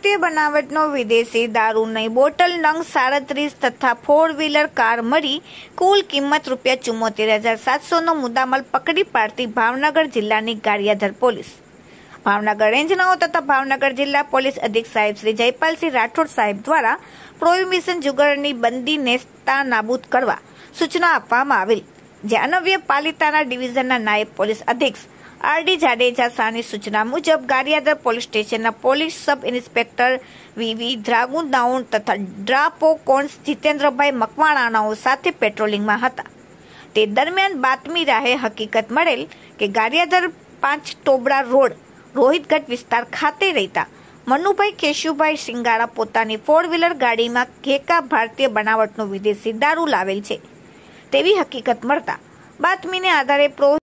ભારતીય બનાવટનો વિદેશી દારૂની બોટલ નંગ 37 તથા 4 વ્હીલર કાર મળી કુલ કિંમત ₹74,700નો મુદ્દામાલ પકડી પાડતી ભાવનગર જિલ્લાની ગારિયાધાર પોલીસ, ભાવનગર રેન્જ 9 તથા ભાવનગર જિલ્લા પોલીસ અધિક સાહેબ શ્રી જયપાલસિંહ રાઠોડ સાહેબ દ્વારા પ્રોહિબિશન જુગારની બંદી નેસ્તા નાબૂદ કરવા સૂચના આપવામાં આવેલ, જે અન્વયે પાલિતાણા ડિવિઝનના નાયબ પોલીસ અધિક્ષક આર.ડી. જાડેજા શાહની સૂચના મુજબ ગારિયાધાર પોલીસ સ્ટેશનના પોલીસ સબ ઇન્સ્પેક્ટર વી. ધ્રાગુંદાઉન તથા ડ્રાપો કોન્સ જીતેન્દ્રભાઈ મકવાણાઓ સાથે પેટ્રોલિંગમાં હતા. તે દરમિયાન બાતમી રાહે હકીકત મળેલ કે ગારિયાધાર 5 ટોબડા રોડ રોહિતગઢ વિસ્તાર ખાતે રહેતા મનુભાઈ કેશુભાઈ સિંગાળા પોતાની 4 વ્હીલર ગાડીમાં ઘેકા ભારતીય બનાવટનો વિદેશી દારૂ લાવેલ છે તેવી હકીકત મળતા બાતમીને આધારે